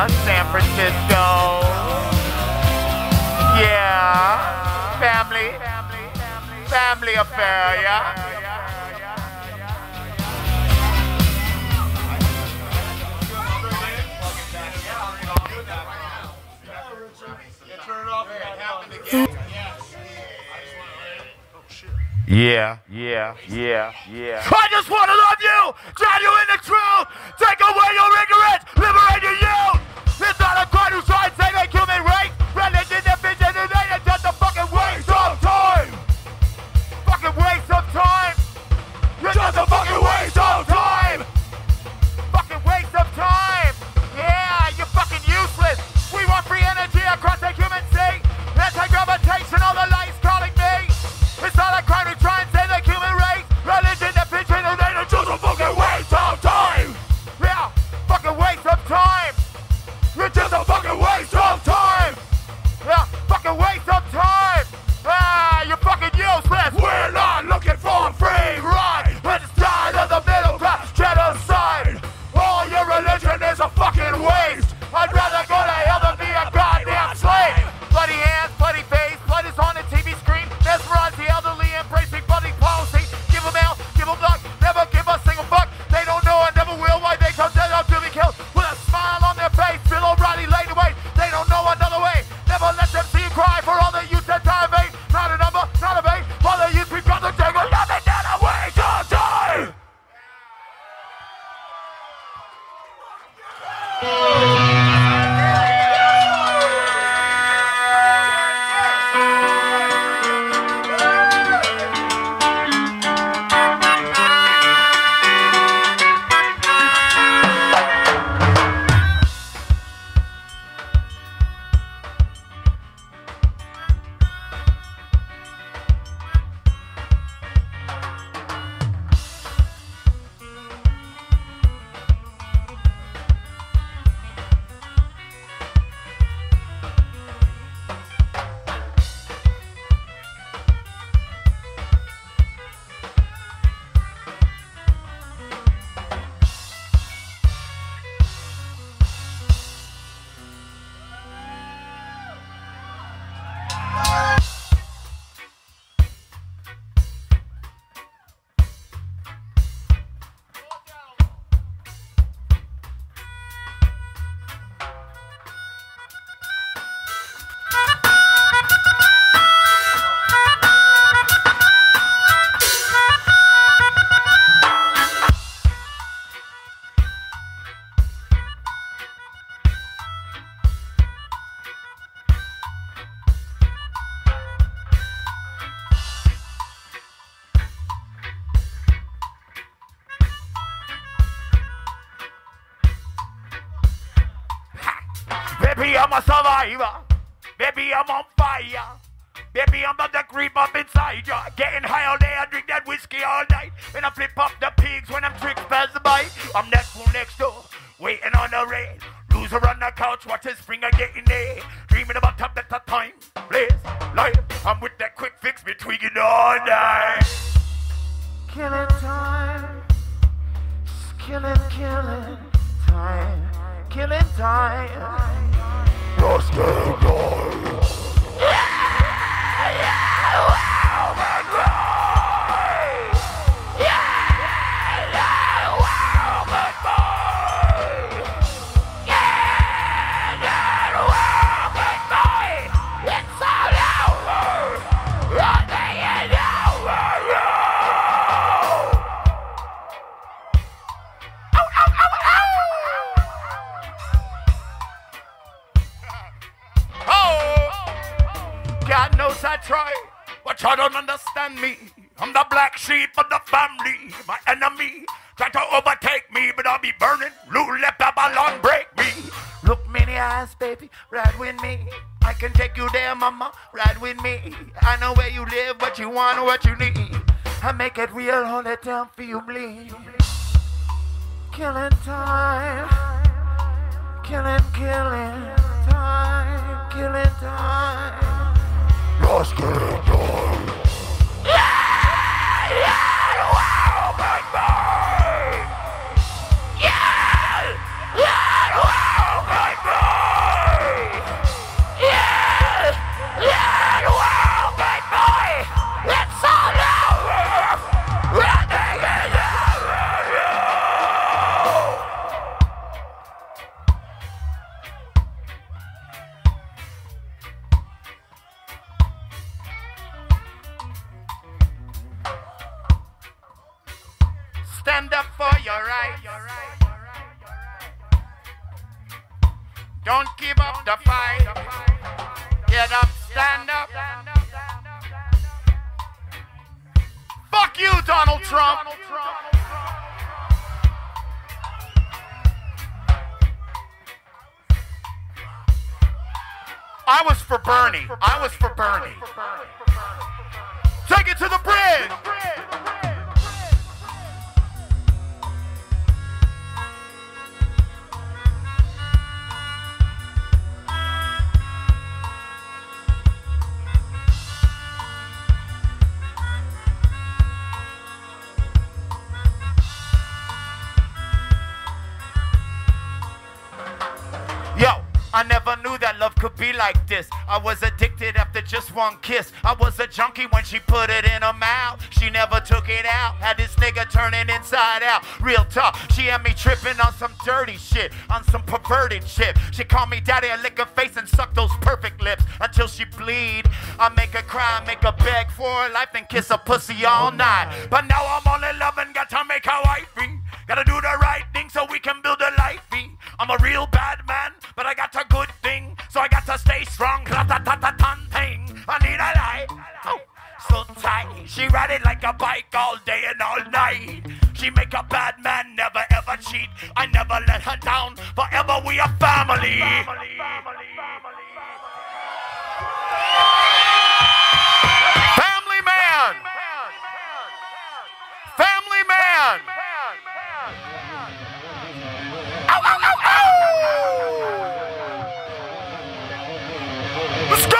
San Francisco. Yeah, family affair, yeah. Yeah. I just wanna love you, drown you in the truth, take away your ignorance, liberate your youth. It's not a crowd who's trying to say they human race, religion, division, and they are just a fucking waste of time. Fucking waste of time. You're just a fucking waste of time. Fucking waste of time. Yeah, you're fucking useless. We want free energy across the human sea. Anti-gravitation, all the lights calling me. It's not a crime to try and say the human race, religion, division, and they are just a fucking waste of time. Yeah, fucking waste of time. You're just a fucking waste of time. Yeah, fucking waste of time. Ah, you're fucking useless. We're not looking for a free ride. We're just tired of the middle class genocide. All your religion is a fucking waste. I'd rather go to hell than be a goddamn slave. Bloody hands, bloody face, blood is on the TV screen. Mesmerize the elderly, embracing bloody policy. Give them out, give them luck, never give a single fuck. They don't know and never will why they come dead up to be killed. With a smile on their face, Bill O'Reilly laid away. They don't know another way. Never let them see you cry for all the youth that die of hate. Not a number, not a bait. All the youth we've got to take a nothing down a waste of time. Baby, I'm a survivor. Baby, I'm on fire. Baby, I'm about to creep up inside ya. Getting high all day, I drink that whiskey all night. And I flip up the pigs when I'm tricks pass the bite. I'm that fool next door, waiting on the rain. Loser on the couch, watching Springer getting there. Dreaming about top at the time, place, life. I'm with that quick fix, be tweaking all night. Killing time, killing time, killing time. Lost the time. God knows I try, but you don't understand me. I'm the black sheep of the family. My enemy try to overtake me, but I'll be burning. Blue left up along, break me. Look me in the eyes, baby, ride with me. I can take you there, mama, ride with me. I know where you live, what you want, what you need. I make it real, hold it down for you, bleed. Killing time, killing time, killing time. Lost the time. Yeah! right. Don't give up the fight. Get up, stand up. Fuck you, Donald Trump. I was for Bernie. I was for Bernie. Take it to the bridge. I never knew that love could be like this. I was addicted after just one kiss. I was a junkie when she put it in her mouth. She never took it out. Had this nigga turning inside out. Real talk, she had me tripping on some dirty shit, on some perverted shit. She called me daddy, I lick her face and suck those perfect lips until she bleed. I make her cry, make her beg for her life and kiss her pussy all night. But now I'm only loving, got to make her wifey. Gotta do the right thing so we can build a lifey. I'm a real bad man, but I got a good thing, so I got to stay strong. Thing. I need a light, so tight. She ride it like a bike all day and all night. She make a bad man never ever cheat. I never let her down. Forever we are family. Family man. Family man. Ow, ow, ow, ow! Let's go!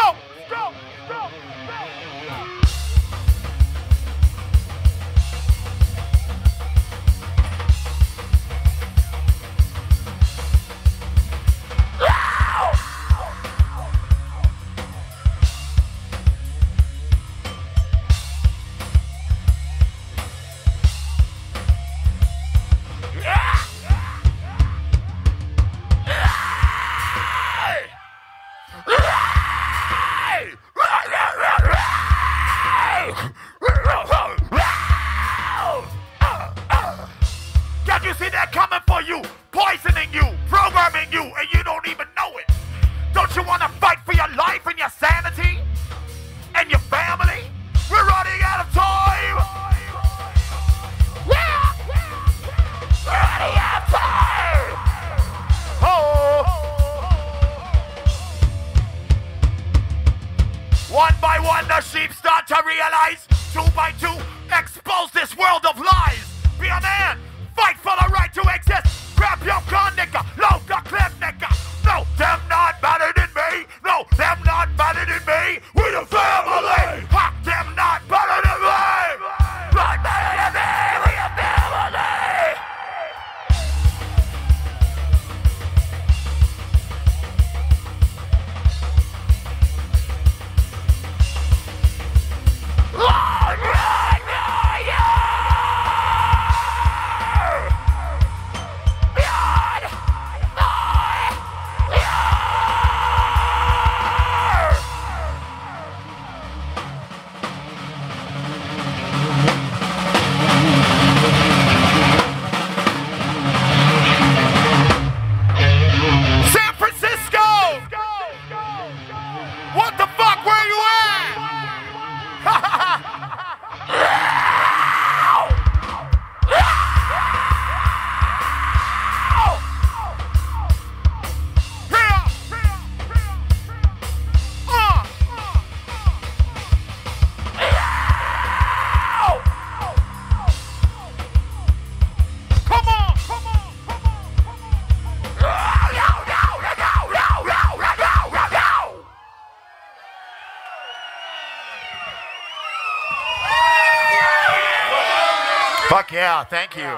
Fuck yeah, thank you.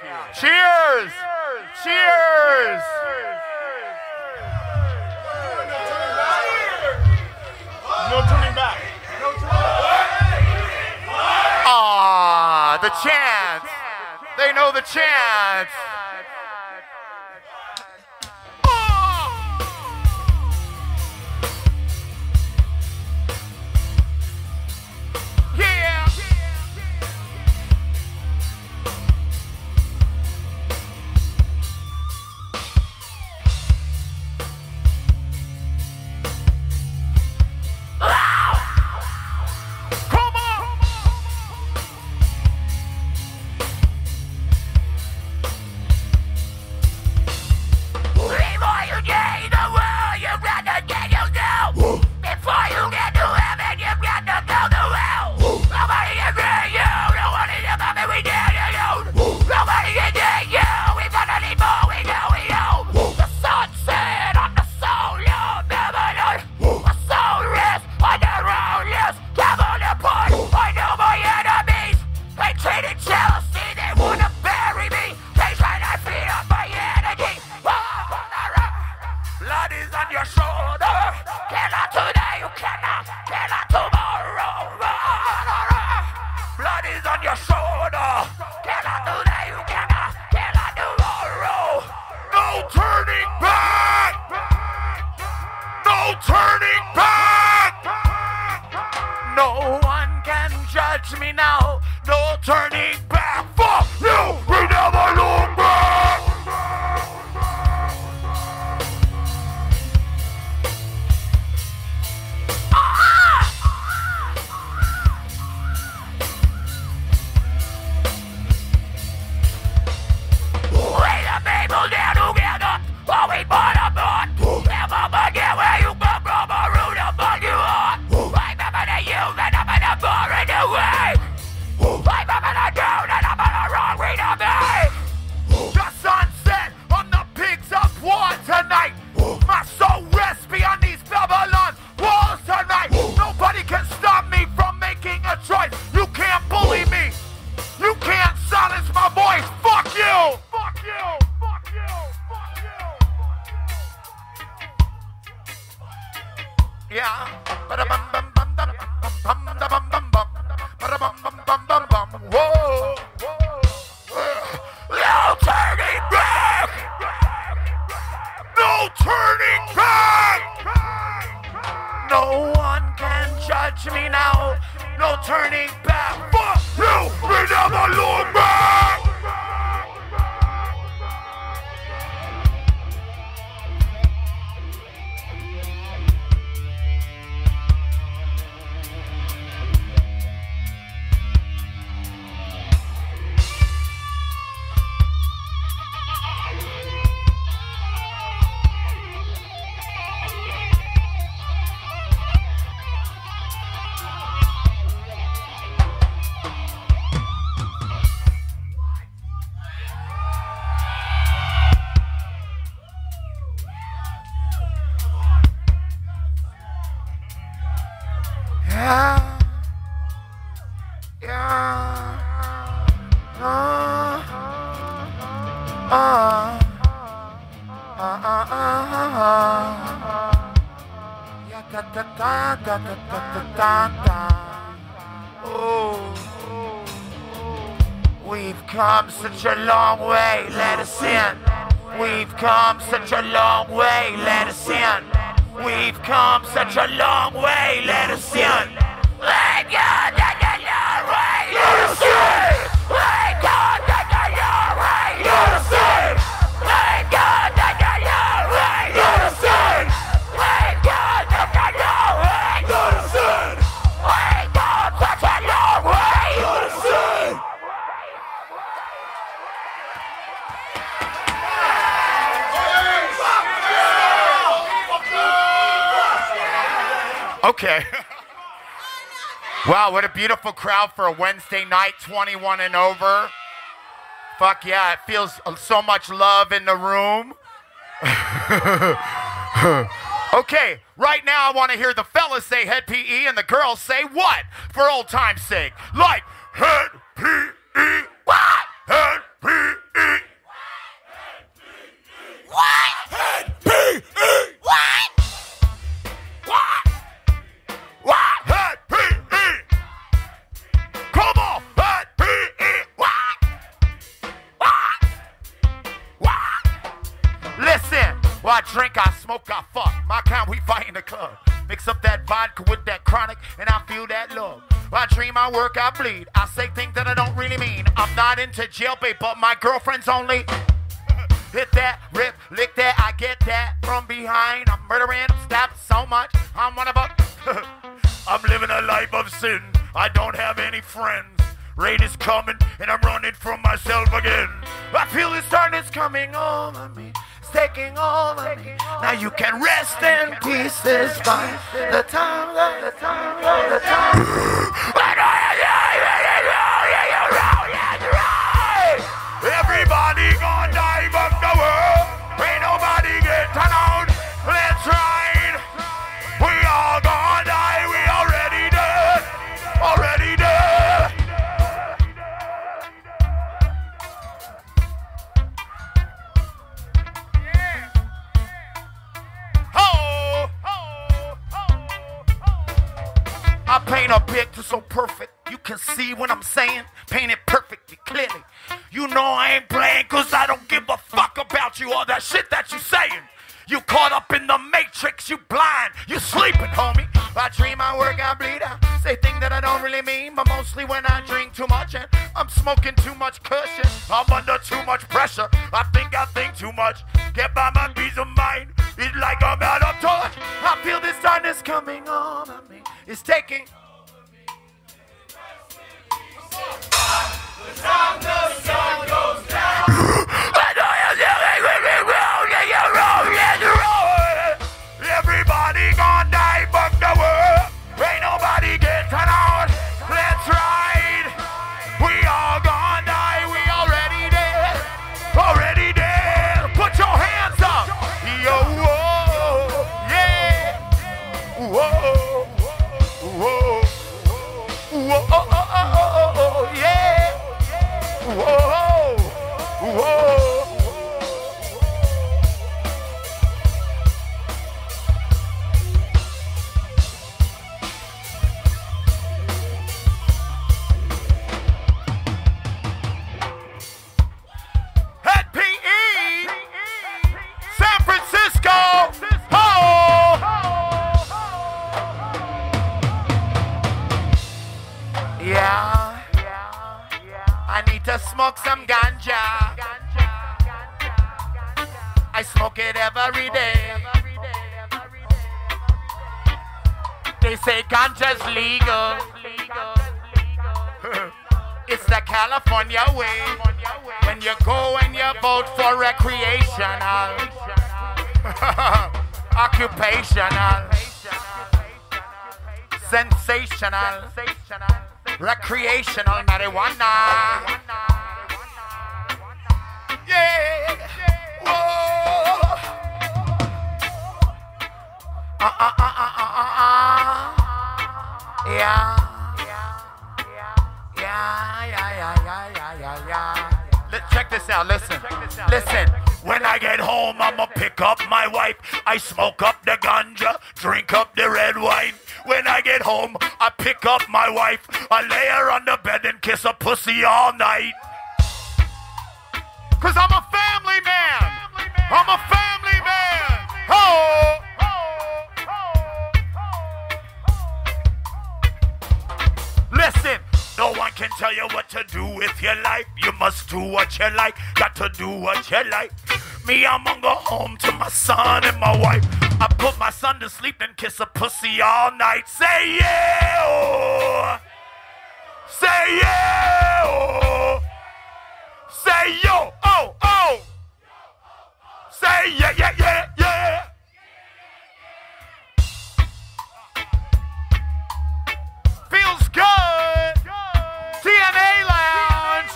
Cheers! Cheers! No turning back. Ah, the chants. They know the chants. turning back. No turning back. No one can judge me now. No turning back. Fuck you. We never look back. People there together, but we bought a bond. Never forget where you come from, or who the fuck you are. Remember the you that I'm in the bar in the way. Remember the you that I'm in the wrong way to me. The sunset on the pigs of war tonight. My soul rests beyond these Babylon walls tonight. Nobody can stop me from making a choice. You can't bully me. You can't silence my voice. Fuck you. Fuck you. Yeah. Whoa. No turning back. No turning back. No one can judge me now. No turning back. Fuck you. We never look back. We've come such a long way, let us in. We've come such a long way, let us in. We've come such a long way, let us in. Let God let us in. Let God let us in. Let God let us in. Let God let us in. We've come such a long way, let us in. Okay. Wow, what a beautiful crowd for a Wednesday night, 21 and over. Fuck yeah, it feels so much love in the room. Okay, right now I want to hear the fellas say head PE and the girls say what? For old time's sake. Like, head PE. What? Head PE. What? Head PE. What? What? What? Head PE. Come on, head PE. What? What? What? Listen, while I drink, I smoke, I fuck. My kind, we fight in the club. Mix up that vodka with that chronic, and I feel that love. While I dream, I work, I bleed. I say things that I don't really mean. I'm not into jailbait, but my girlfriend's only. Hit that, rip, lick that, I get that from behind. I'm murdering, I'm stabbing so much. I'm one of a... I'm living a life of sin. I don't have any friends. Rain is coming, and I'm running from myself again. I feel the sun is coming over me. It's taking over me. Now you can rest in peace despite the time, the time, the time. Everybody gonna die from the world. Ain't nobody getting on. Let's ride. We all gonna die. We already dead. Already dead. Ho, ho, ho, ho. I paint a picture so perfect you can see what I'm saying. Paint it perfectly clearly. You know I ain't playing, cause I don't give a fuck about you or that shit that you saying. You caught up in the matrix, you blind, you sleeping, homie. I dream, I work, I bleed, I say things that I don't really mean, but mostly when I drink too much and I'm smoking too much cushion. I'm under too much pressure, I think too much. Get by my peace of mind, it's like I'm out of touch. I feel this darkness coming on me, it's taking. The time the sun goes down. Everybody gonna die but the world. Ain't nobody getting out. Let's ride. We all gonna die. We already dead. Already dead. Put your hands up. Yo, whoa, yeah. Whoa, whoa, whoa, oh, oh, oh, oh, yeah. Whoa, whoa. Smoke some ganja. I smoke it every day. They say ganja's legal. It's the California way. When you go and you vote for recreational, occupational, sensational, recreational marijuana. Yeah. Whoa. Yeah. Let's check this out. Listen. When I get home, I'ma pick up my wife. I smoke up the ganja, drink up the red wine. When I get home, I pick up my wife. I lay her on the bed and kiss her pussy all night. Cause I'm a family man. I'm a family man. Oh. Listen, no one can tell you what to do with your life. You must do what you like. Got to do what you like. Me, I'm gonna go home to my son and my wife. I put my son to sleep and kiss a pussy all night. Say yeah. Oh. Say yeah. Oh. Say yo, oh, oh. Say yeah, yeah, yeah, yeah. Feels good. TNA Lounge.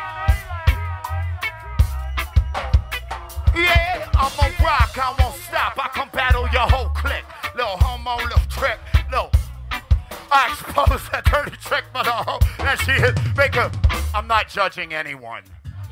Yeah, I'm gonna rock, I won't stop. I can battle your whole clique. Little homo, little trick, little. I expose that dirty trick, but that she is. Make her. I'm not judging anyone.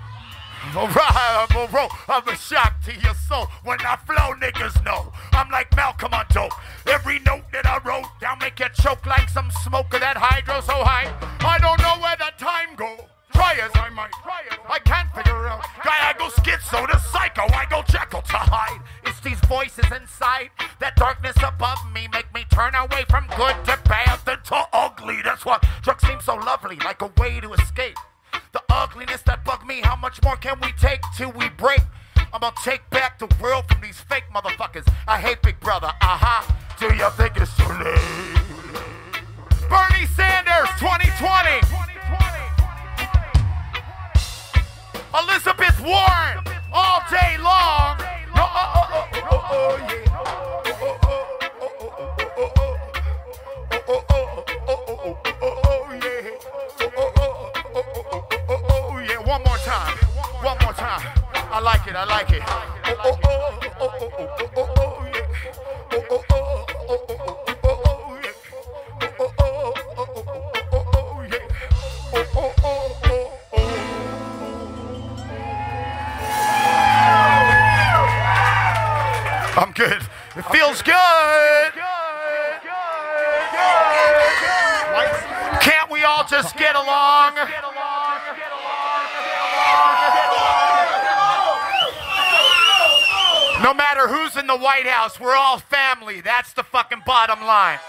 I'm a shock to your soul. When I flow, niggas know I'm like Malcolm on dope. Every note that I wrote down make you choke like some smoke of that hydro so high. I don't know where the time go. Try as I might, I can't figure out. Guy, I go schizo to psycho, I go Jekyll to hide. It's these voices inside, that darkness above me make me turn away from good to bad then to ugly. That's why drugs seem so lovely, like a way to escape the ugliness that bug me. How much more can we take till we break? I'm gonna take back the world from these fake motherfuckers. I hate Big Brother, Do you think it's too late? Bernie Sanders, 2020. Elizabeth Warren, all day long. Yeah, one more time. I like it. I'm good. It feels good. Good. we all just get along? No matter who's in the White House, we're all family. That's the fucking bottom line.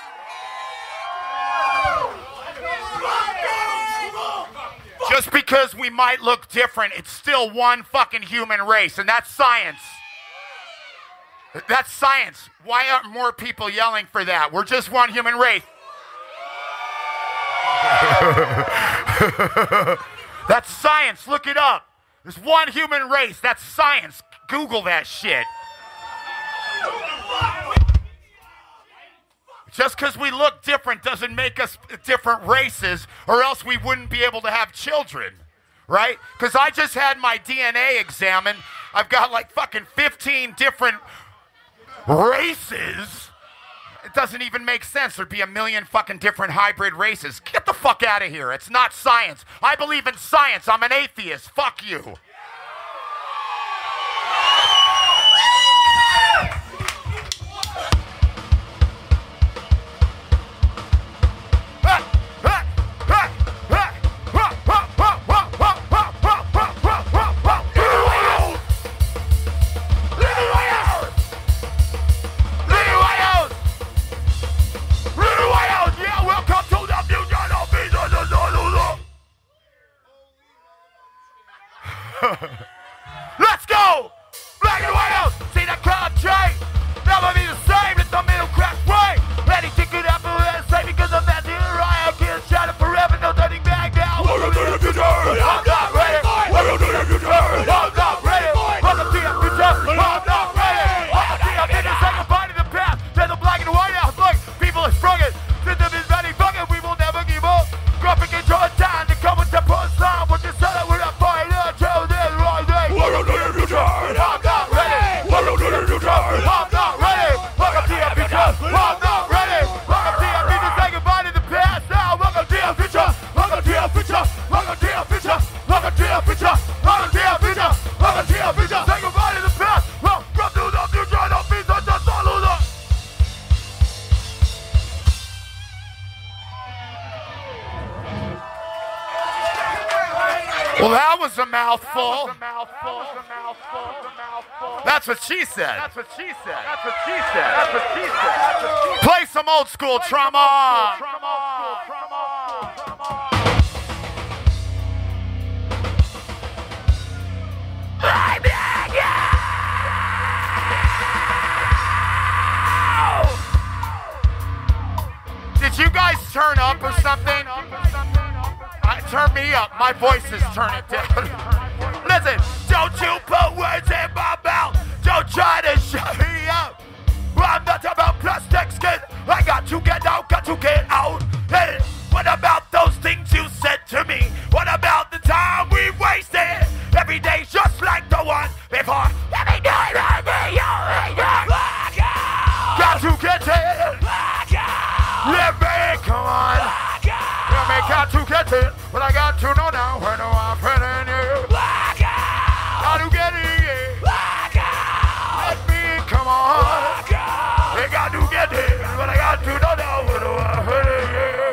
Just because we might look different, it's still one fucking human race, and that's science. That's science. Why aren't more people yelling for that? We're just one human race. That's science. Look it up. There's one human race. That's science. Google that shit. Just because we look different doesn't make us different races, or else we wouldn't be able to have children, right? Because I just had my DNA examined. I've got like fucking 15 different races. It doesn't even make sense. There'd be a million fucking different hybrid races. Get the fuck out of here. It's not science. I believe in science. I'm an atheist. Fuck you. Let's go! Black and white house! See that crowd train? Never be the same, it's the middle class way. Anything could happen with that same because of that deal. I can't shout it forever, no turning back now. Welcome to the future! I'm not ready! Welcome to the future! I'm not ready! Welcome to the future! I'm not ready! Welcome to the future! Second part of the path. There's a black and white house. Look, people are struggling. System is ready, fucking, we will never give up. Graphic control time to come with the post line. What you said that we're not fighting. Welcome to the future! I'm not ready! Welcome to the future! I'm not ready! Welcome to the future! I'm not ready! Welcome to the future! Say goodbye to the past now! Welcome to the future! Welcome to the future! Welcome to the future! Welcome to the future! Welcome to the future! Welcome to the future! Say goodbye to the past! Welcome to the future! Don't be such a loser! Well, that was a mouthful. That's what she said. That's what she said. That's what she said. That's what she said. Play some old school trauma. Did you guys turn up or something? Turn me up. My voice is turning down. Listen, don't you put words in my mouth. Don't try to shut me up. I'm not about plastic skin. I got to get out, got to get out. Hey, what about those things you said to me? What about the time we wasted? Every day's just like the one before. Every day like me, got to get it. Let me, come on. Let me, got to get it. But I got to know now when I'm feeling you. Got to get it. Let me, come on. They got to get it. But I got to know now when I'm feeling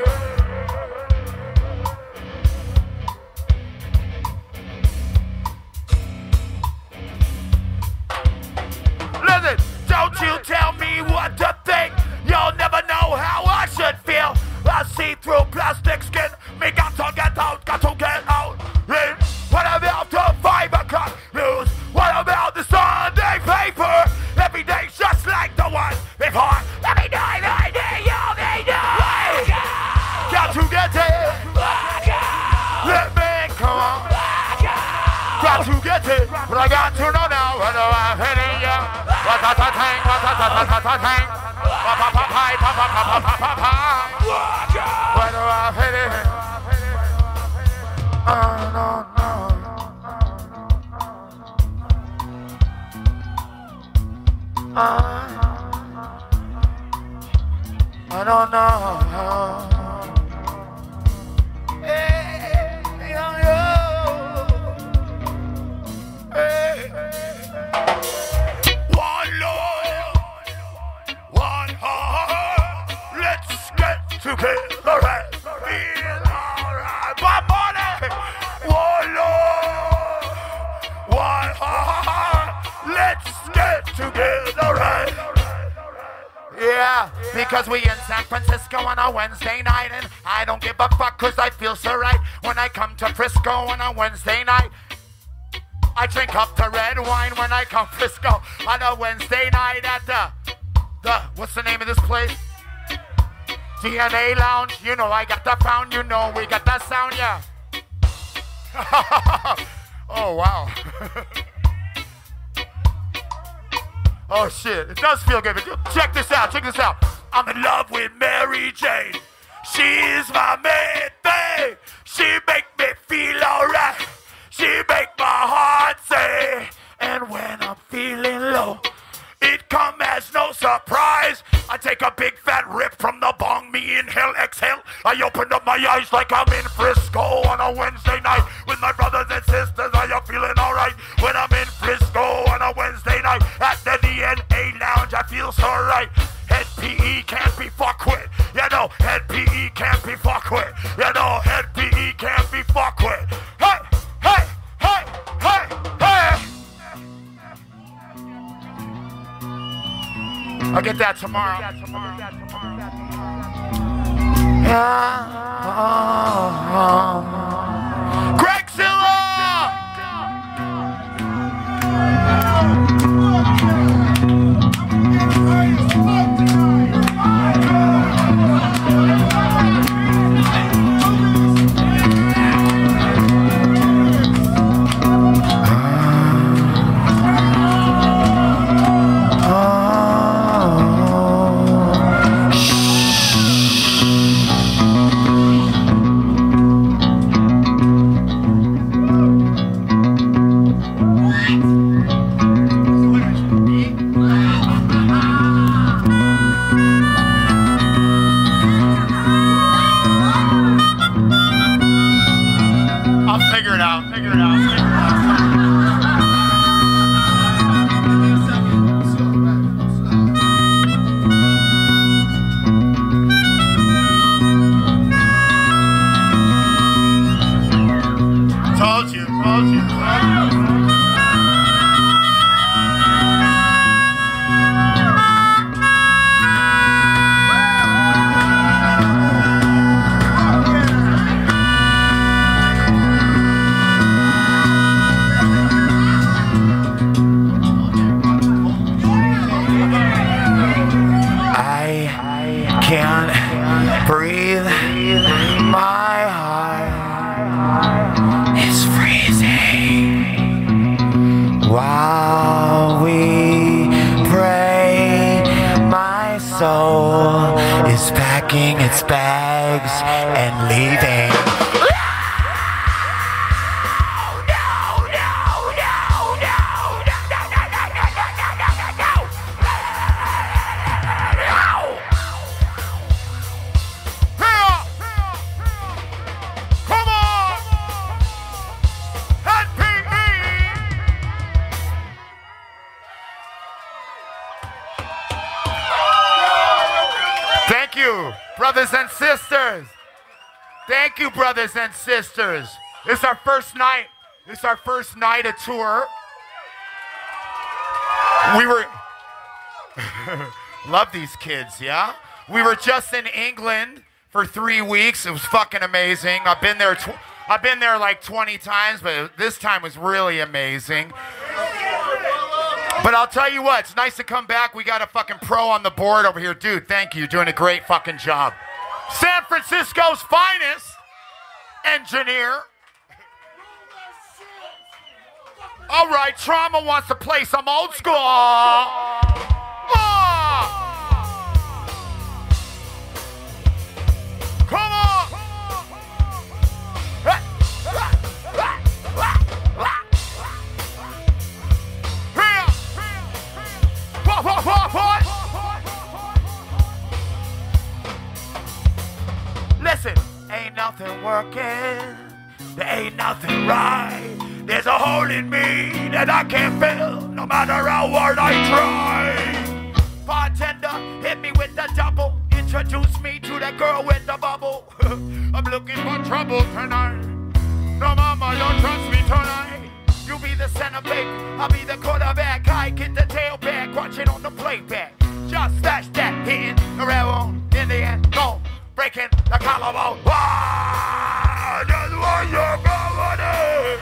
you. Listen, don't you tell me what to think. You'll never know how I should feel. I see through plastic skin. Me got to get out, got to get out. And what about the fiber cut news? What about the Sunday paper? Every day's just like the one before. Every day they need you, they need. Got to get it. Let me come on. Got to get it, but I got to know now when I'm hitting you. What-ta-ta-tang, what-ta-ta-ta-ta-tang. Pa-pa-pa-pai, pa-pa-pa-pa-pa-pa. When I'm hitting you. No. I don't know. Hey, hey. One Lord, one heart. Let's get together and feel. get together, right? Yeah, because we in San Francisco on a Wednesday night, and I don't give a fuck cause I feel so right. When I come to Frisco on a Wednesday night, I drink up the red wine when I come to Frisco on a Wednesday night at the what's the name of this place? DNA Lounge. You know I got the pound, you know we got the sound, yeah. Oh, wow. Oh, shit. It does feel good. But check this out. Check this out. I'm in love with Mary Jane. She's my main thing. She make me feel alright. She make my heart say. And when I'm feeling low, it come as no surprise. I take a big fat rip from the bong, me inhale, exhale. I open up my eyes like I'm in Frisco on a Wednesday night with my brothers and sisters. Are you feeling alright? When I'm in Frisco on a Wednesday night at the DNA Lounge, I feel so right. Head PE can't be fucked with. You know, head PE can't be fucked with. You know, head PE can't be fucked with. Hey, hey, hey, hey, hey. I'll get that tomorrow. Greg Zilla! Its bags and leaving. Brothers and sisters, thank you, brothers and sisters. It's our first night. It's our first night of tour. We were love these kids, yeah. We were just in England for 3 weeks. It was fucking amazing. I've been there like 20 times, but this time was really amazing. But I'll tell you what, it's nice to come back. We got a fucking pro on the board over here. Dude, thank you. You're doing a great fucking job. San Francisco's finest engineer. All right, Trauma wants to play some old school. Come on. Listen, ain't nothing working, there ain't nothing right. There's a hole in me that I can't fill, no matter how hard I try. Bartender, hit me with the double, introduce me to the girl with the bubble. I'm looking for trouble tonight, no mama, don't trust me tonight. You be the center back, I'll be the quarterback. I get the tailback, watching on the playback. Just slash that, hitting the railroad in the end. Go, breaking the collarbone. Ah, just want your company.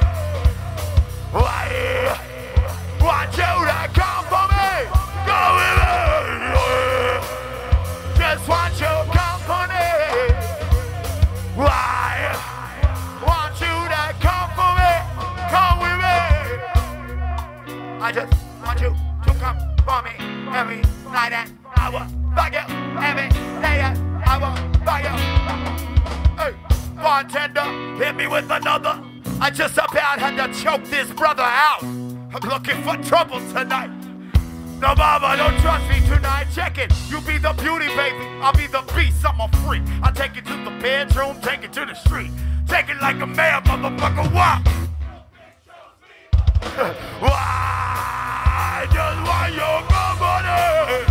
Why? Want you to come for me? Go with me. Just want your company. Why? Want you to come for me? Come with me. I just want you to come for me every night and hour. Fuck you every day and hour. Fuck you. Hey, bartender, hit me with another. I just about had to choke this brother out. I'm looking for trouble tonight. No, mama, don't trust me tonight. Check it. You be the beauty, baby. I'll be the beast. I'm a freak. I'll take it to the bedroom, take it to the street. Take it like a man, motherfucker. Walk. Why? Just want your company.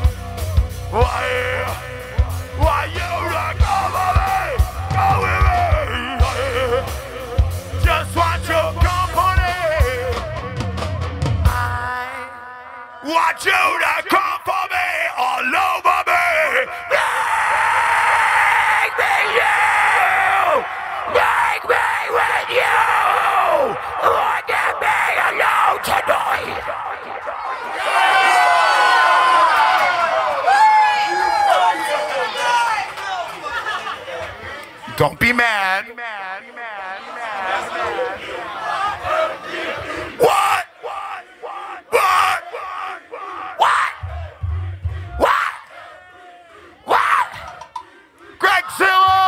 Why you the company? Go with me. Just want your company. Want you to come for me, all over me. Make me you, make me with you. Look at me alone tonight. Don't be mad. What? Gregzilla!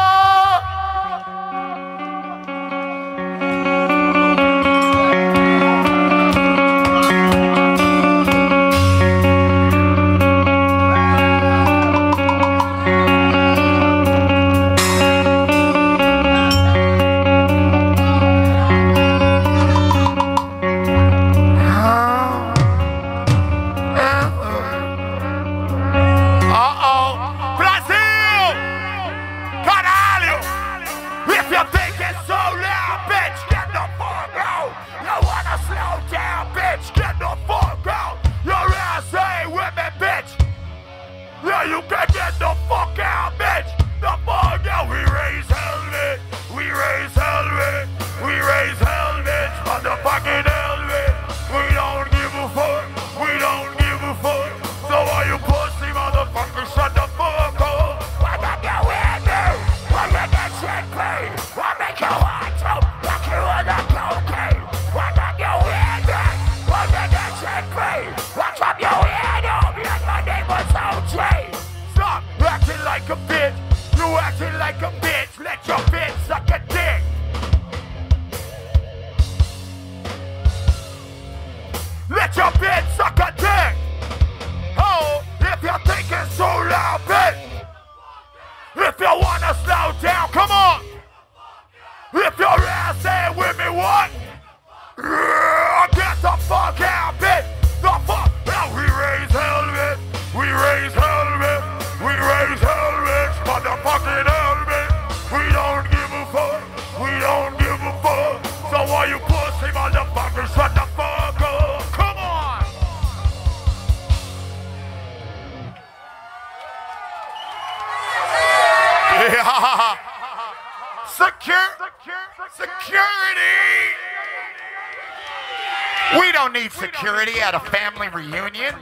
We don't need security at a family reunion.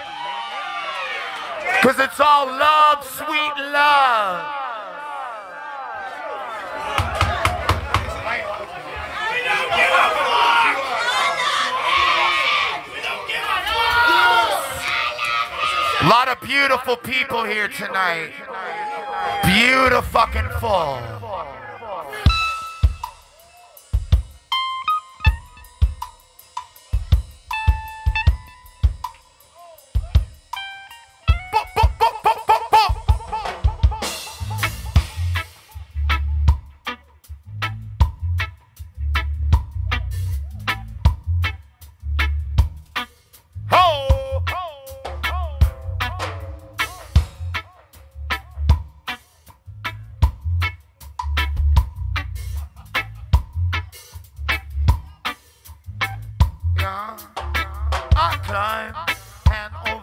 Because it's all love, sweet love. A lot of beautiful people here tonight. Beautiful.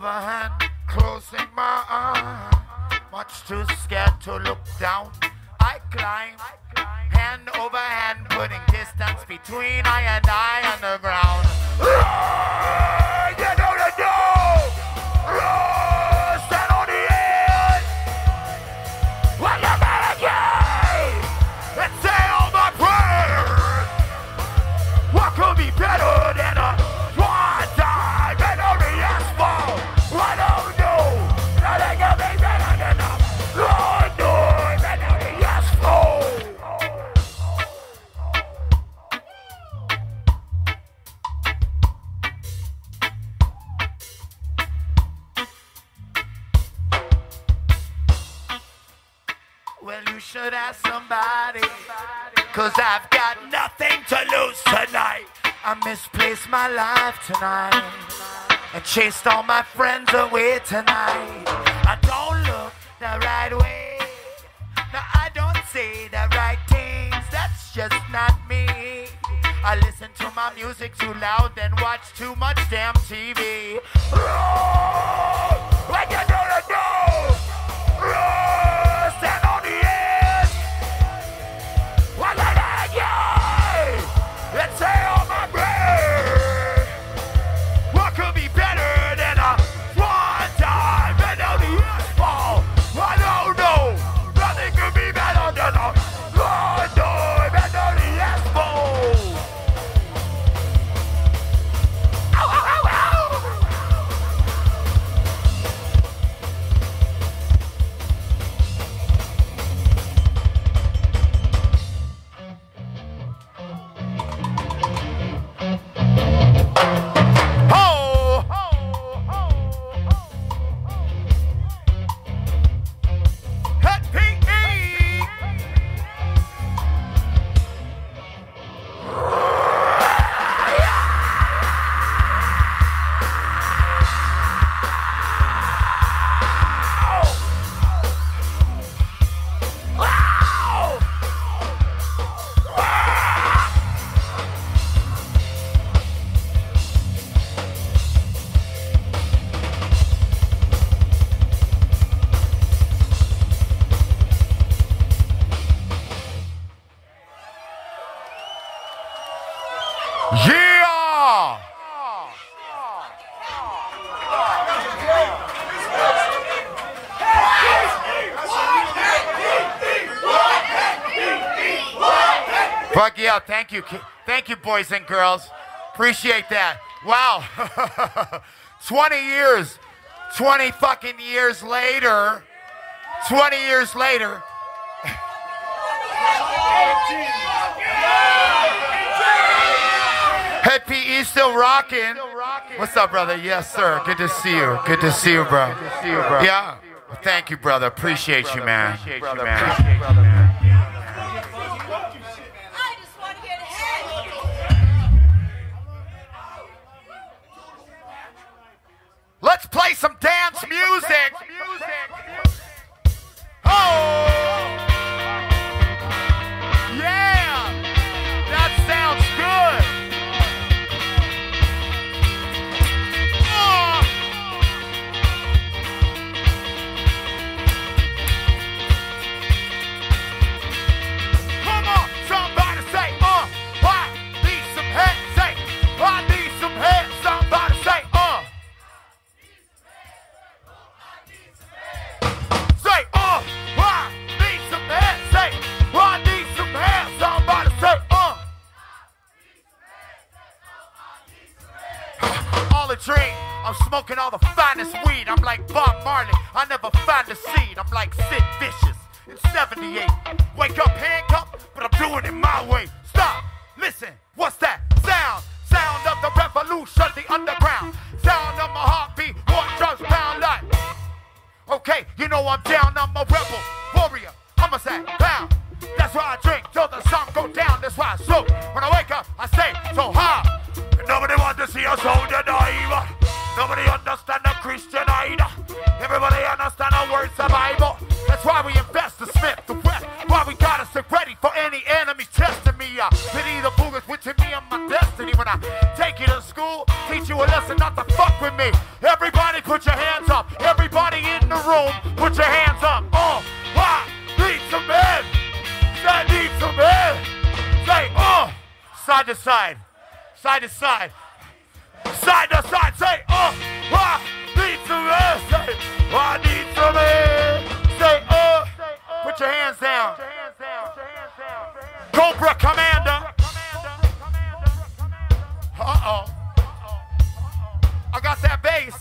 hand, closing my eyes. Much too scared to look down. I climb, hand over hand, putting distance between I and the ground. You know the door! Stand on the edge! When you better get and say all my prayers! What could be better than a one time and only asphalt? I don't know. Nothing can be better than a one time and only asphalt. Well, you should ask somebody, 'cause I've got nothing to lose tonight. I misplaced my life tonight and chased all my friends away tonight. I don't look the right way. No, I don't say the right things. That's just not me. I listen to my music too loud and watch too much damn TV. When you do the door, stand on the edge. When you let you, let's say all my prayers. What could be better than a one time and on the asphalt? I don't know. Nothing could be better than a one time and on the asphalt. Ow, ow, ow, ow. Ho, ho, ho, ho. Hit PE. Wow. Yeah! Fuck yeah, thank you. Thank you, boys and girls. Appreciate that. Wow. 20 years. 20 fucking years later. 20 years later. Head PE still rocking. What's up, brother? Yes, sir. Good to see you. Good to see you, bro. Yeah. Thank you, brother. Appreciate you, man. I just want to get ahead. Let's play some dance music. Oh! Yeah! That sounds good. Come on, somebody say, I need some head. Say, I need some head. Somebody say, Say, I need some head. Say, I need some head. Somebody say, All a dream. I'm smoking all the finest weed. I'm like Bob Marley. I never find a seed. I'm like Sid Vicious in 78. Wake up handcuffed, but I'm doing it my way. Stop. Listen. What's that sound? Sound of the revolution, the underground. Sound of my heartbeat. One drums pound like. Okay, you know I'm down, I'm a rebel, warrior, I'm a sad pound. That's why I drink till the sun go down, that's why I smoke. When I wake up, I stay so high. And nobody wants to see a soldier die. Nobody understand the Christian either. Everybody understand the words of Bible. That's why we invest the Smith, the West. Why we gotta stay ready for any enemy testing me. Pity the boogers with me and my destiny. When I take you to school, teach you a lesson not to fuck with me. Everybody put your hands to side. Side to side. Side to side. Say, I need some air. Say, I need some air. Say, put your hands down. Cobra Commander. Uh-oh. I got that bass.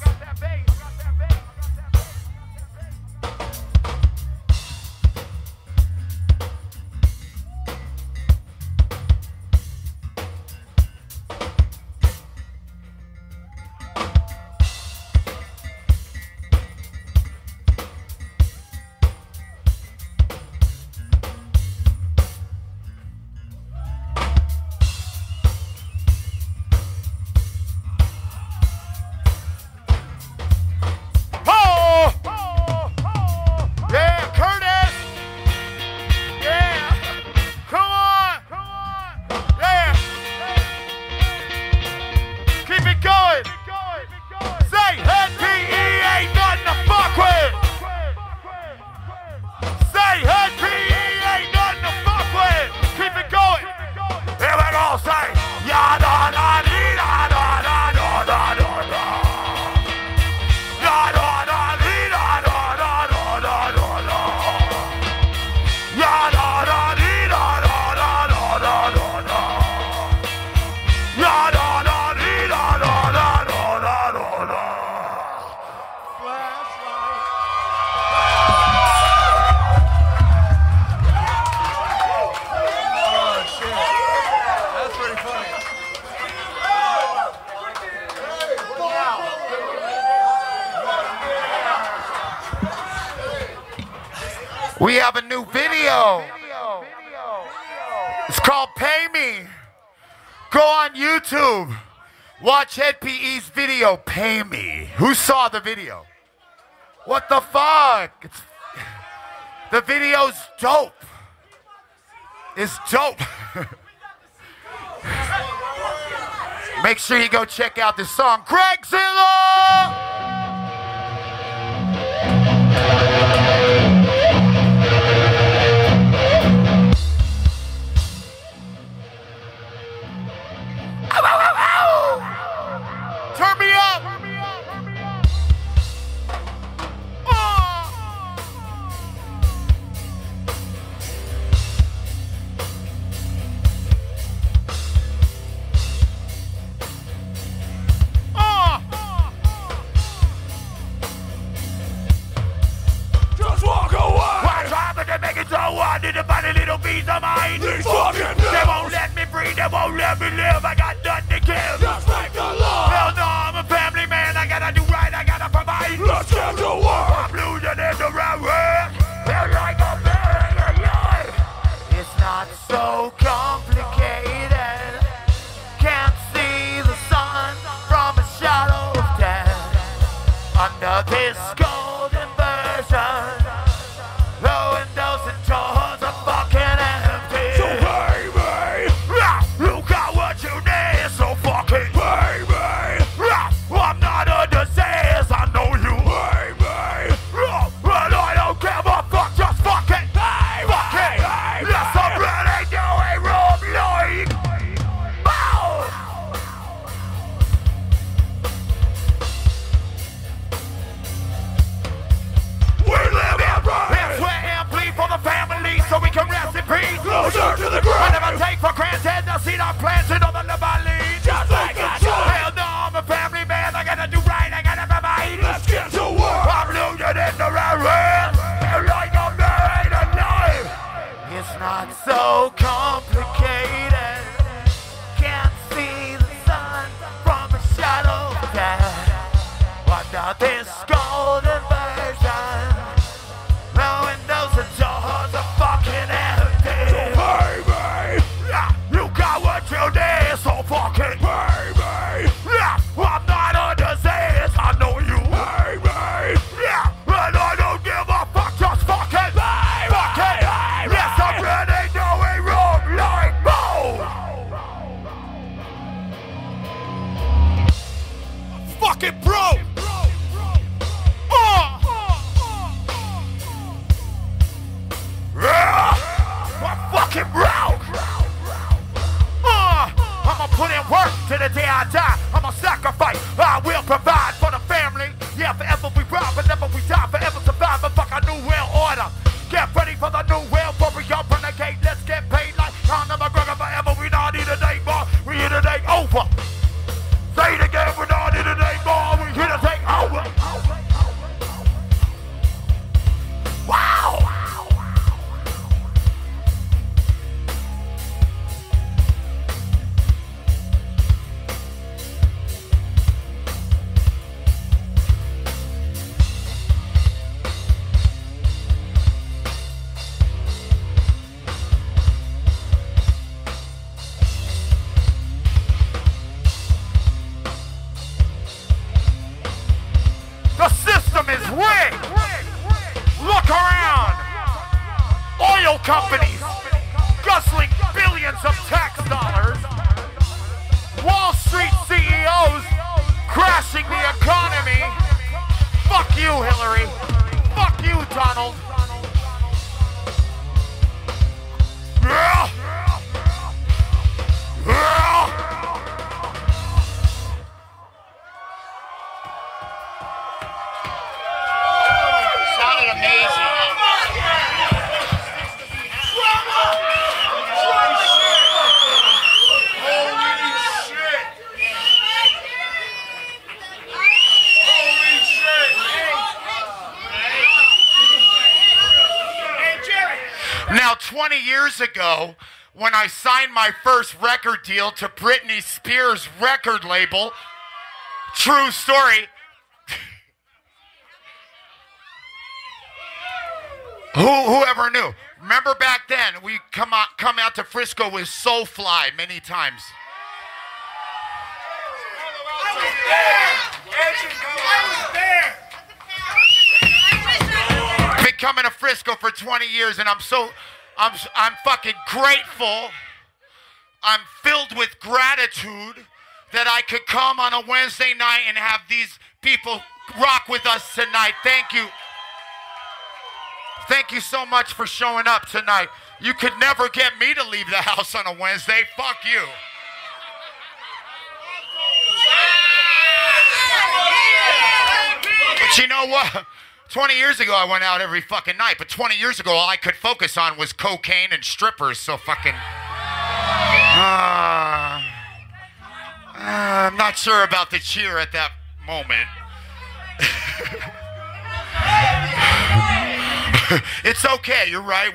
We have a new video. It's called Pay Me. Go on YouTube. Watch Ed PE's video, Pay Me. Who saw the video? What the fuck? The video's dope. It's dope. Make sure you go check out this song, Gregzilla! Turn me up! Just walk away! Why try but they make it so hard to find a little piece of mine? These fucking They won't let me breathe, they won't let me live. I got nothing to give. Just make the law! Hell no, I'm a family man. I gotta do right, I gotta provide. Let's get to work! I'm losing in the railroad. Feel like I'm burying alive. It's not so complicated. Can't see the sun from a shadow of death. Under this golden version, the windows and doors are fucking empty. So baby, You got what you need, so fucking baby, I'm not a disease, I know you. baby, And I don't give a fuck, just fucking fuck it. Yes, I'm ready to a room like bow. we live in And pain! sweat and bleed for the family so we can rest in peace. Closer to the I ground! never take for granted the seed I planted on the Lebanon. Just like a child! Hell no, I'm a family man, I gotta do right, I gotta provide. Let's get to work! I'm losing in the railroad. Feel like I'm buried alive. It's not so complicated. Can't see the sun from a shadow of death. Under this golden version, the windows and doors are fucking empty. Baby, You got what you need, so fucking baby, I'm not a disease, I know you. baby, And I don't give a fuck, just fucking fuck it. Yes, I'm ready to a room like boom. Fucking bro. companies guzzling billions of tax dollars, Wall Street CEOs crashing the economy. Fuck you, Hillary. Fuck you, Donald. Sounded amazing. Now, 20 years ago, when I signed my first record deal to Britney Spears' record label, true story, whoever knew? Remember back then, we come out to Frisco with Soulfly many times. I was there. Been coming to Frisco for 20 years, and I'm fucking grateful. I'm filled with gratitude that I could come on a Wednesday night and have these people rock with us tonight. Thank you. Thank you so much for showing up tonight. You could never get me to leave the house on a Wednesday. Fuck you. But you know what? 20 years ago, I went out every fucking night. But 20 years ago, all I could focus on was cocaine and strippers. So fucking... I'm not sure about the cheer at that moment. It's okay, you're right.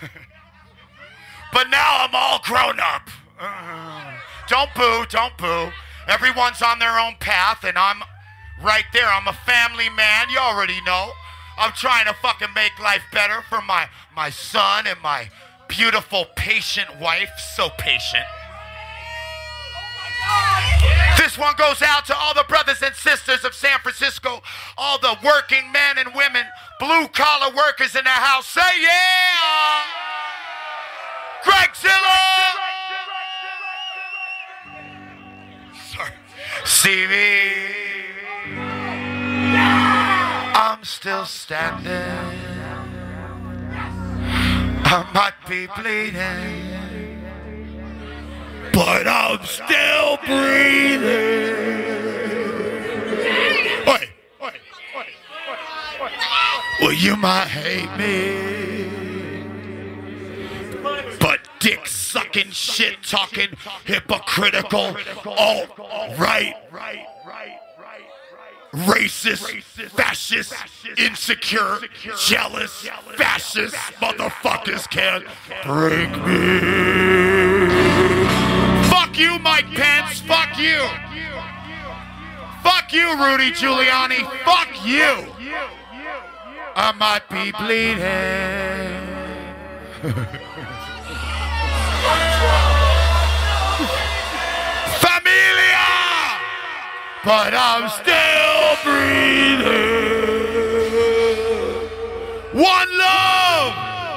But now I'm all grown up. Don't boo, don't boo. Everyone's on their own path, and I'm right there. I'm a family man, you already know. I'm trying to fucking make life better for my son and my beautiful, patient wife. So patient. This one goes out to all the brothers and sisters of San Francisco, all the working men and women, blue-collar workers in the house. Say yeah! Gregzilla! Sorry. See me. I'm still standing. I might be bleeding, but I'm still breathing. Oi, oi, oi, oi, oi. Well, you might hate me, but dick-sucking, shit-talking, hypocritical, alt-right, racist, fascist, insecure, jealous, fascist motherfuckers can't break me. Fuck you, Mike Pence. Fuck you. Fuck you, Rudy Giuliani. Fuck you. I might be bleeding. Familia! But I'm still breathing. One love!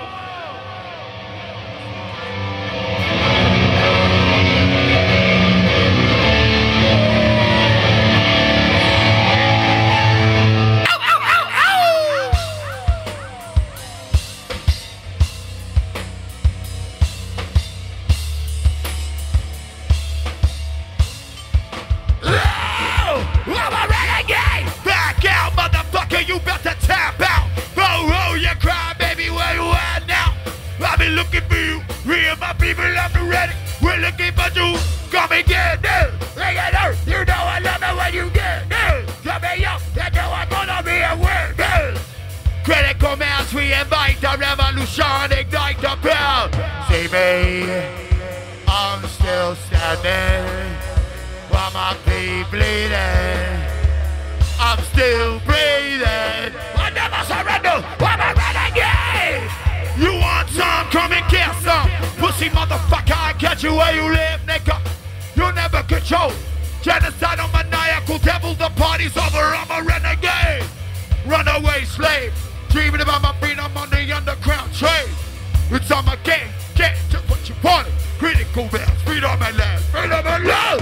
You better tap out. Oh, you cry, baby, where you at now? I've been looking for you. Real my people, I'm ready. We're looking for you. Come and get this. You know I love it when you get this. Come here, yo. You know I'm gonna be a winner. Critical mass, we invite the revolution, ignite the crowd. See me, I'm still standing. While my feet bleeding, I'm still breathing. I never surrender. I'm a renegade. You want some? Come and get some. Pussy motherfucker, I catch you where you live, nigga. You'll never control. Genocidal, maniacal devil. The party's over. I'm a renegade. Runaway slave. Dreaming about my freedom on the underground trade. It's on my game, get just what you wanted. Critical mass, freedom and love, freedom and love.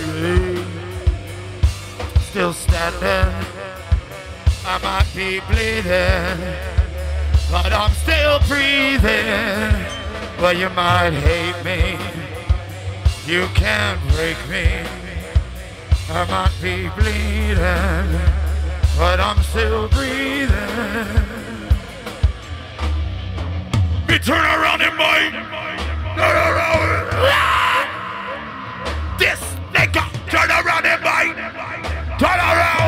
Still standing, I might be bleeding, but I'm still breathing. Well, you might hate me, you can't break me. I might be bleeding, but I'm still breathing. Me turn around in my, turn around. This nigga, turn around in my, turn around.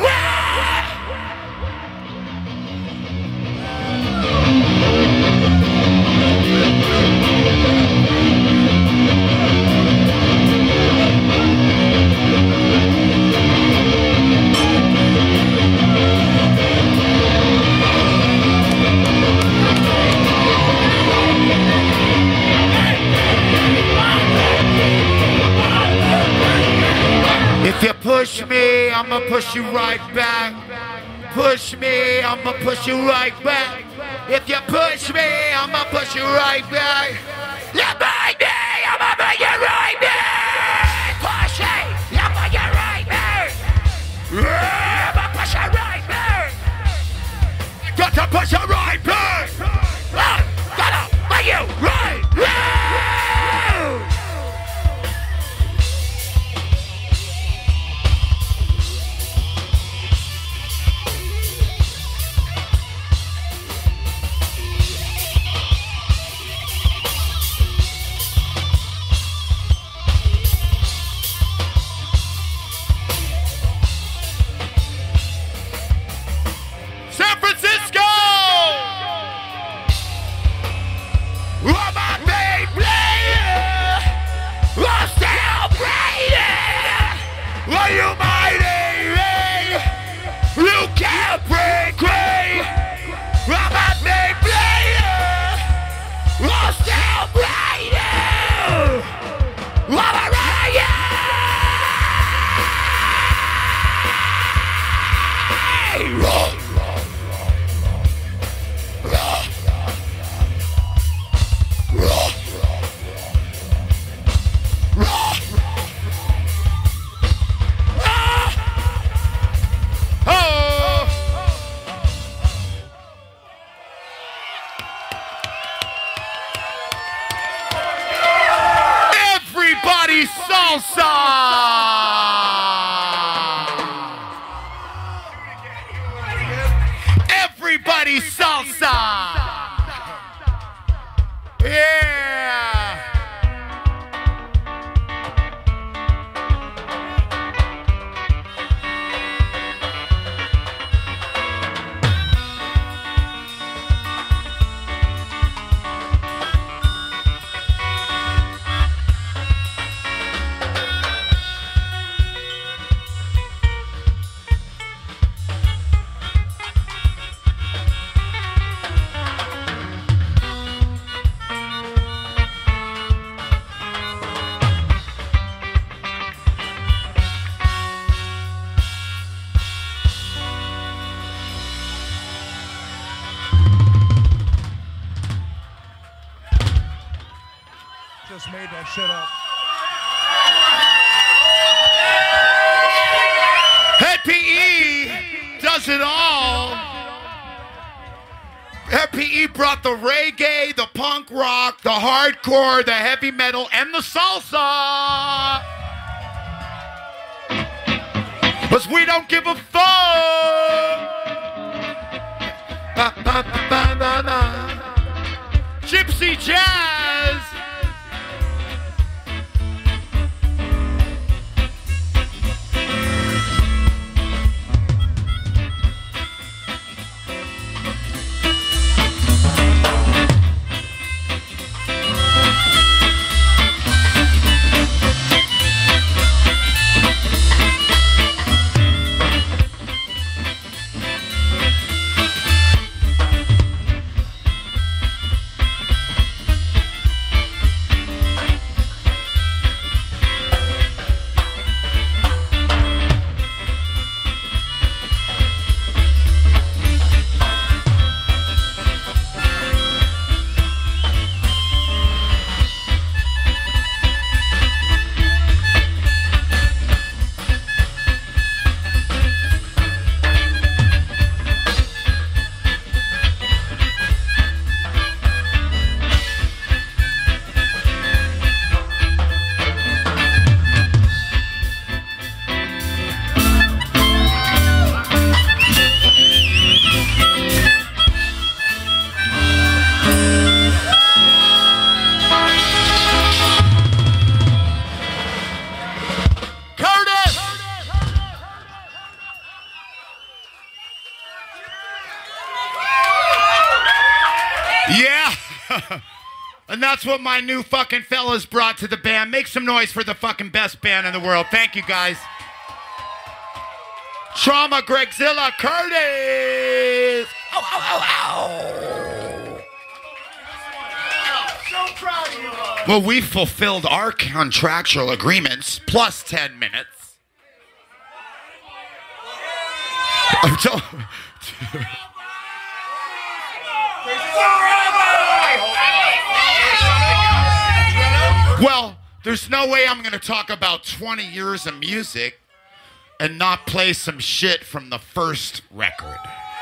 If you push me, I'ma push you right back. Push me, I'ma push you right back. If you push me, I'ma push you right back. You bite me, I'ma bring you right back. Push me, I'ma bring you right back. I'ma push you right back. Got to push you right back. Gotta bring you right back. Everybody salsa. Yeah. Just made that shit up. Head PE does it all. Head PE brought the reggae, the punk rock, the hardcore, the heavy metal, and the salsa. Cause we don't give a fuck. Gypsy jazz. Yeah. And that's what my new fucking fellas brought to the band. Make some noise for the fucking best band in the world. Thank you, guys. Trauma, Gregzilla, Curtis. Ow, ow, ow, ow. So proud of you. Well, we fulfilled our contractual agreements plus 10 minutes. Well, there's no way I'm going to talk about 20 years of music and not play some shit from the first record.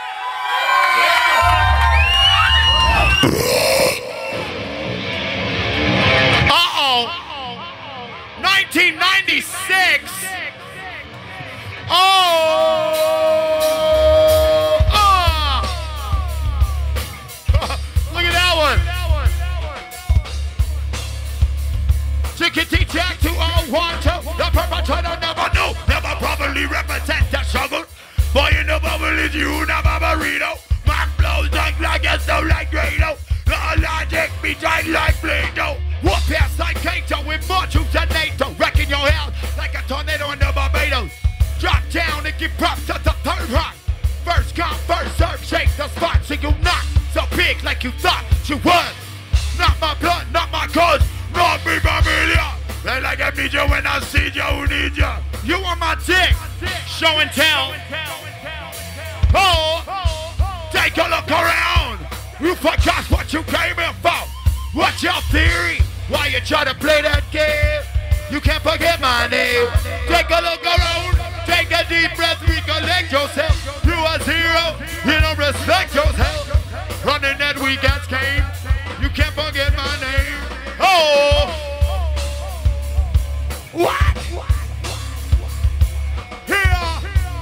Uh-oh. 1996. Look at that one. Tickety jack 2012. The perpetrator never knew, never properly represent the struggle. Boy, you never believe you never burrito. My blows like it's so like Grado. The logic be tight like Play-Doh. Whoop ass like Kato with more troops than NATO. Wrecking your house like a tornado in the Barbados. Drop down and give props to the third rock. First come, first serve, shake the spot so you not so big like you thought you was. Not my blood, not my cause, not me familiar. They like I need you when I see you, who need you. You on my dick, show and tell. Oh, take a look around. You forgot what you came here for. What's your theory? Why you try to play that game? You can't forget my name. Take a look around. Take a deep breath, recollect yourself. You a zero, you don't respect yourself. Running that weekend's game. You can't forget my name. Oh! What? Here!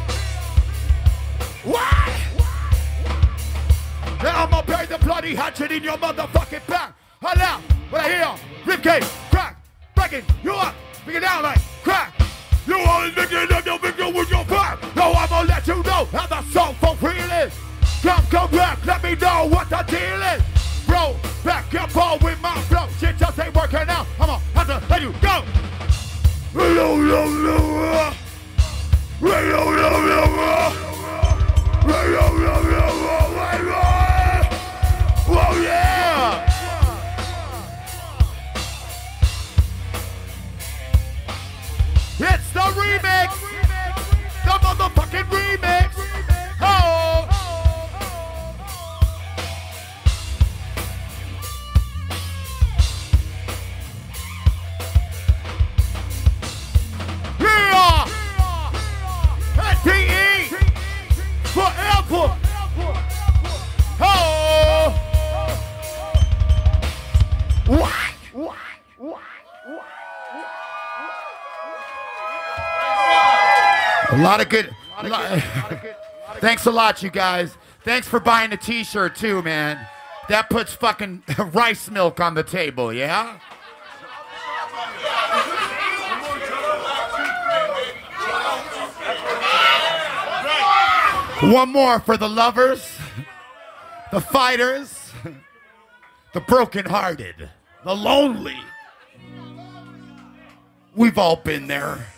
What? Now I'm gonna bury the bloody hatchet in your motherfucking back. Hello, what I hear? Ribcage, crack, breaking you up, bring it down like crack. You always thinking of your victim with your back. No, I'm gonna let you know how the song for real is. Come back, let me know what the deal is. Bro, back your ball with my flow. Shit just ain't working out. I'm gonna have to let you go. Oh yeah! It's the remix! The motherfucking remix! Oh! Yeah! NPE! Forever! Oh! What? A lot of good. Thanks a lot, you guys. Thanks for buying the t-shirt too, man. That puts fucking rice milk on the table, yeah? One more for the lovers, the fighters, the brokenhearted, the lonely. We've all been there.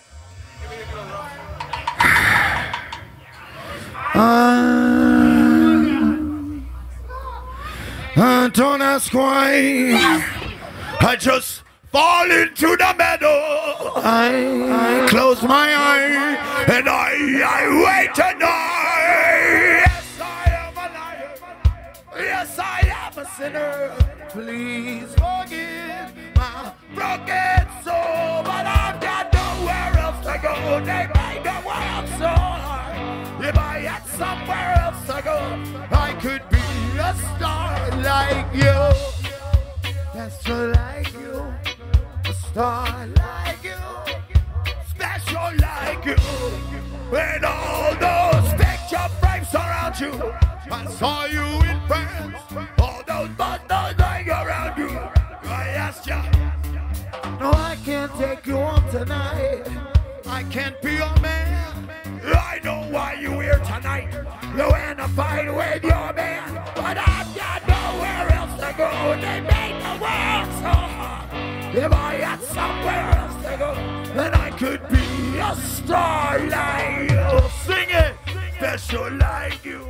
Don't ask why. I just fall into the meadow. I close my eye and I wait tonight. Yes, I am a liar. Yes, I am a sinner. Please forgive my broken soul, but I've got nowhere else to go. They made the world so hard. If I had somewhere else to go, I could be a star like you. That's so like you. A star like you. Special like you. And all those picture frames around you. I saw you in France. All those bundles lying around you. I asked you. No, I can't take you home tonight. I can't be your man. I know why you here tonight. You in a fight with your man, but I've got nowhere else to moon, they made the world so hard. If I had somewhere else to go, then I could be a star like you. Sing it, special like you.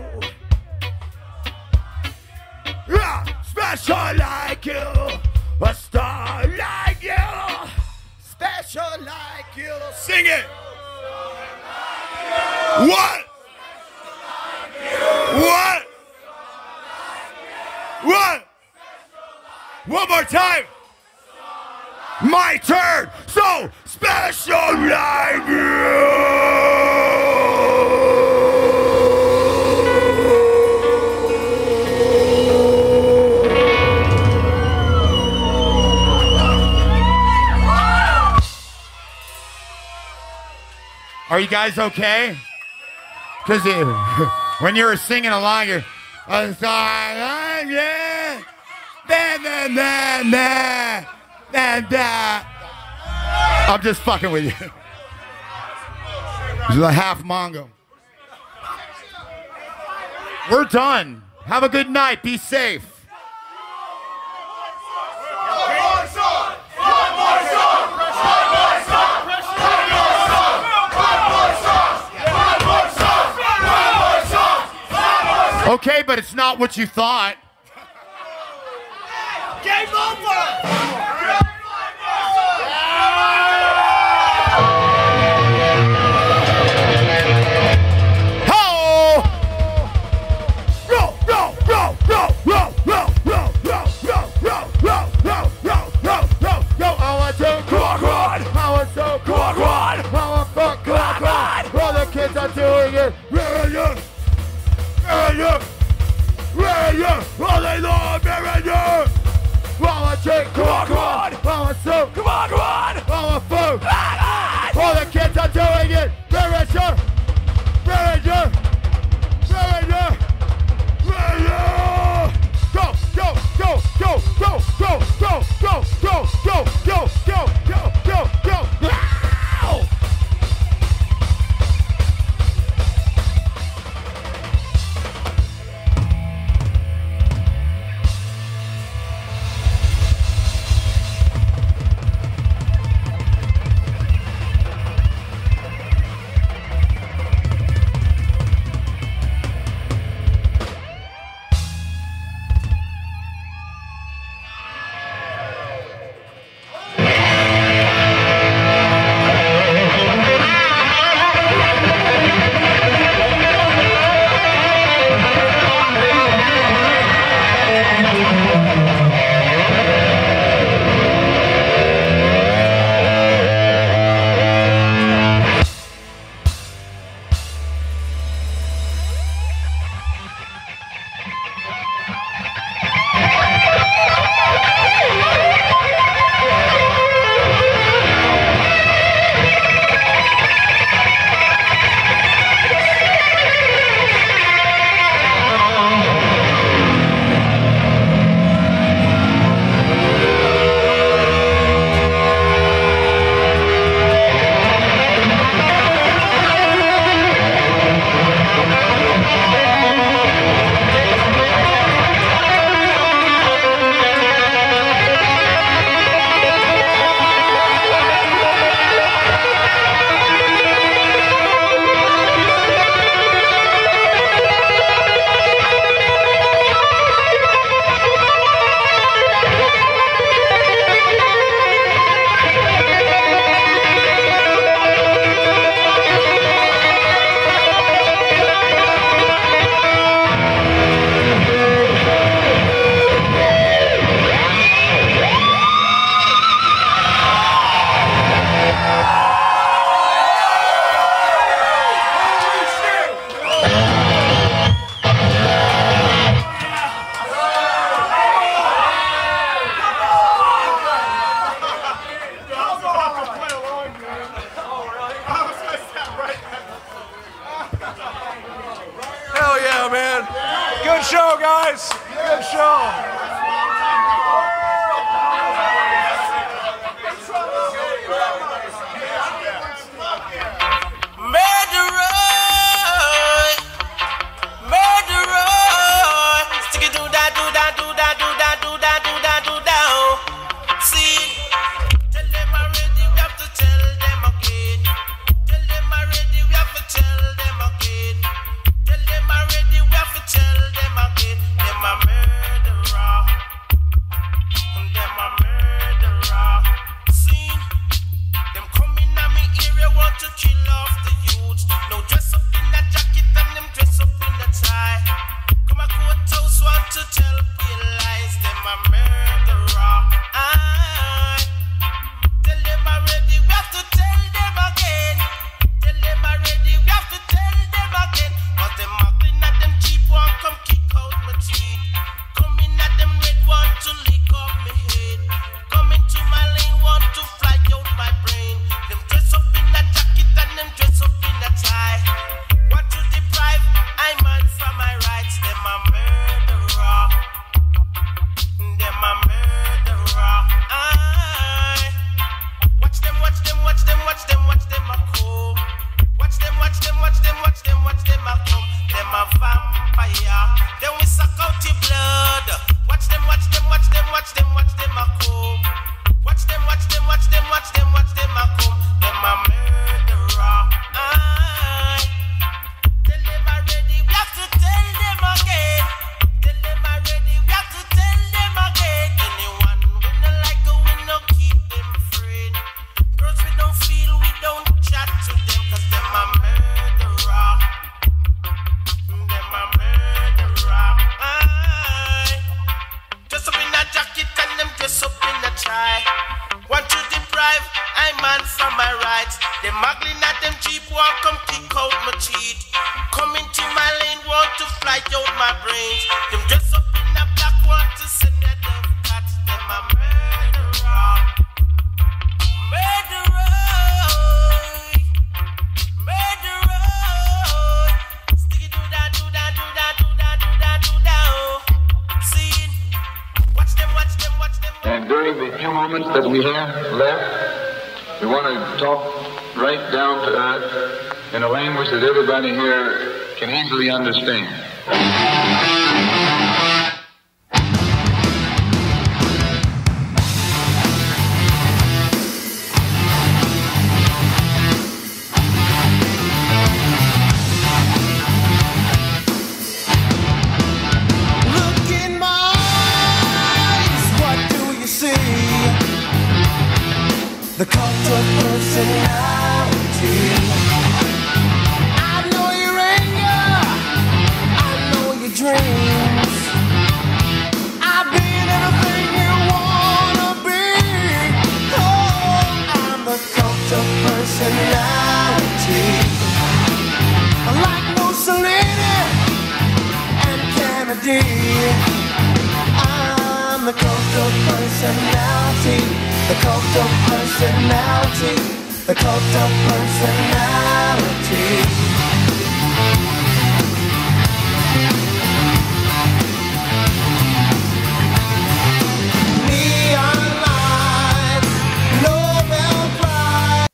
Yeah, special like you. A star like you. Special like you. Sing it. What? What? What? One more time. My turn. So special like you. Are you guys okay? Because when you were singing along, you're, I'm sorry, yeah, I'm just fucking with you. This is a half Mongo. We're done. Have a good night. Be safe. Okay, but it's not what you thought. Game over! Doing it, where are you? Where are you? Where are you? All they love, where are you? While I drink, come on, while I soup, come on, while I food, all the kids are doing it, where is you? Where are you? Where are you? Where are you? Go, go, go, go, go, go, go, go, go, go, go, go, go, go, go, go. Good show, guys. Good show. Stick it, do that, do that, do that, do that, do that. courthouse want to tell pale lies. Them a murderer. Tell them already, we have to tell them again. Tell them already, we have to tell them again. But them muggling at them cheap one, come kick out my teeth. Coming at them red one to lick off my head. Coming to my lane one to fly out my brain. Them dress up in a jacket and them dress up in a tie. Want to deprive I man from my rights. Them a murderer. Them a murderer. Watch them, watch them, watch them, watch them, watch them a come. Watch them, watch them, watch them, watch them, watch them a come. Them a vampire. Then we suck out your blood. Watch them, watch them, watch them, watch them, watch them a come. Watch them, watch them, watch them, watch them, watch them a come. Them a murderer. Tell them already, we have to tell them again. Tell them already, we have to tell them again. Anyone we no like, we no keep them friend. Girls we don't feel, we don't chat to them, 'cause them a murderer. Them a murderer. Dress up in a jacket and them dress up in a tie. Want to deprive I man from my rights. Them muggling at them cheap one, come kick out my teeth. Come into my lane, want to fly out my brains. Them dress up in a black one to send that them cats. Them a murderer. Murderer. Murderer. Sticky do that, do that, do that, do that, do that, do that. Oh. See it. Watch them, watch them, watch them. And during the few moments that we have left, we want to talk right down to earth in a language that everybody here can easily understand. Look in my eyes, what do you see? The cult of personality. I know your anger, I know your dreams. I've been anything you wanna be. Oh, I'm the cult of personality. Like Mussolini and Kennedy, I'm the cult of personality. The cult of personality. The cult of personality.